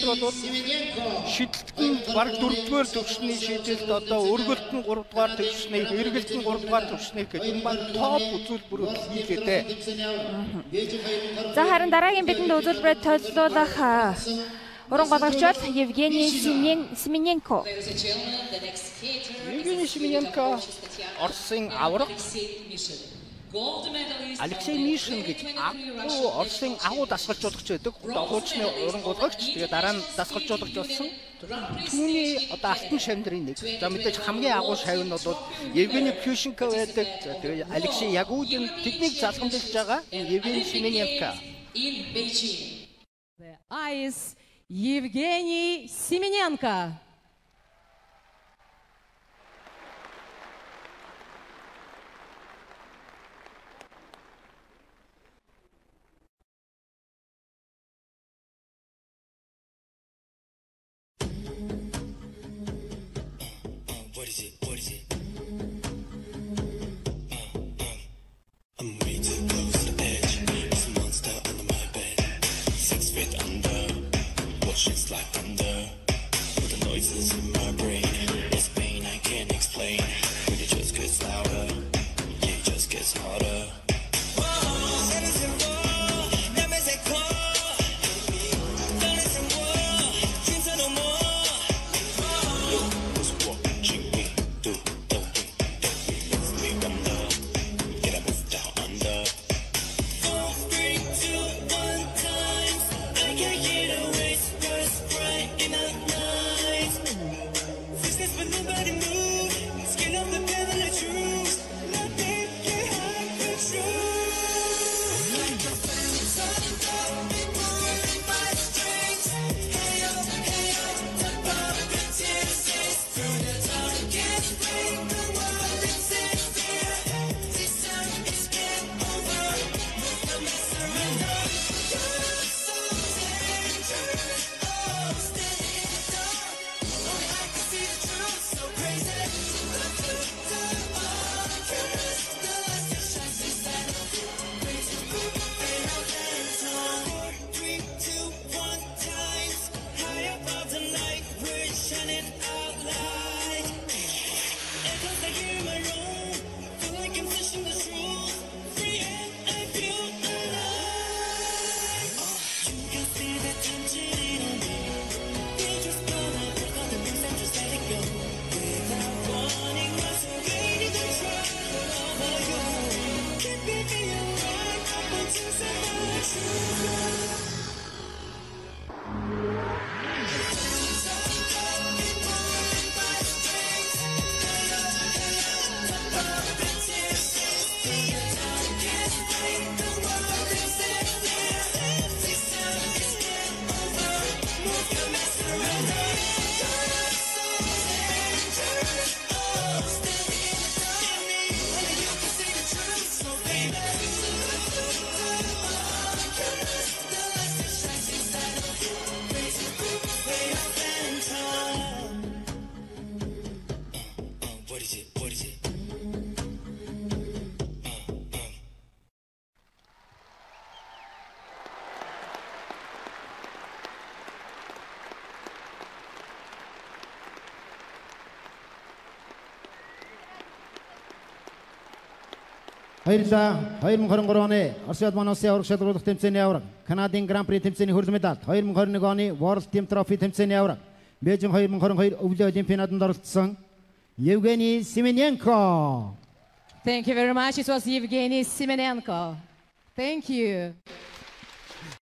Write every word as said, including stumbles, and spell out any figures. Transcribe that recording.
бол шидэлтэн бараг дөрөвдүгээр төвшний шийдэлд одоо өргөлт нь гуравдугаар төвшний, эргэлт нь гуравдугаар төвшний гэх юм баг топ үзүүлбэрүүд хийлээ. За харин дараагийн бидэнд үзүүлбэрээ төлөвлөх уран гологчид Евгений Семененко. Евгений Семененко Оросын авраг. Алексей Мишин гэж агуу Оросын агуу дасгалжуулагч байдаг. Хуучны уран гологч. Тэгээ дараа нь дасгалжуулагч болсон. Түүний одоо алтан шавндрын нэг. За мэдээж хамгийн агуу шавь нь бол Евгений Пющенко байдаг. Тэгээ Алексей Ягудин тэднийг залгамжилж байгаа Евгений Семененко. The eyes Евгений Семененко. What is it? What is it? Uh, uh, I'm way too close to the edge. There's a monster under my bed. Six feet under. Watch it slide under. With the noises in my brain. It's pain I can't explain. When it just gets louder. Yeah, it just gets harder. Баярлалаа. две тысячи двадцать три оны Орос улсын Улсын аварга шалгаруулах тэмцээний аварга, Канадын Гран При тэмцээний хөрөл медаль, две тысячи двадцать один оны World Team Trophy тэмцээний аварга, Бээжин две тысячи двадцать two өвлийн олимпиадад оролцсон Евгений Семененко. Thank you very much. It was Evgeni Semenenko. Thank you.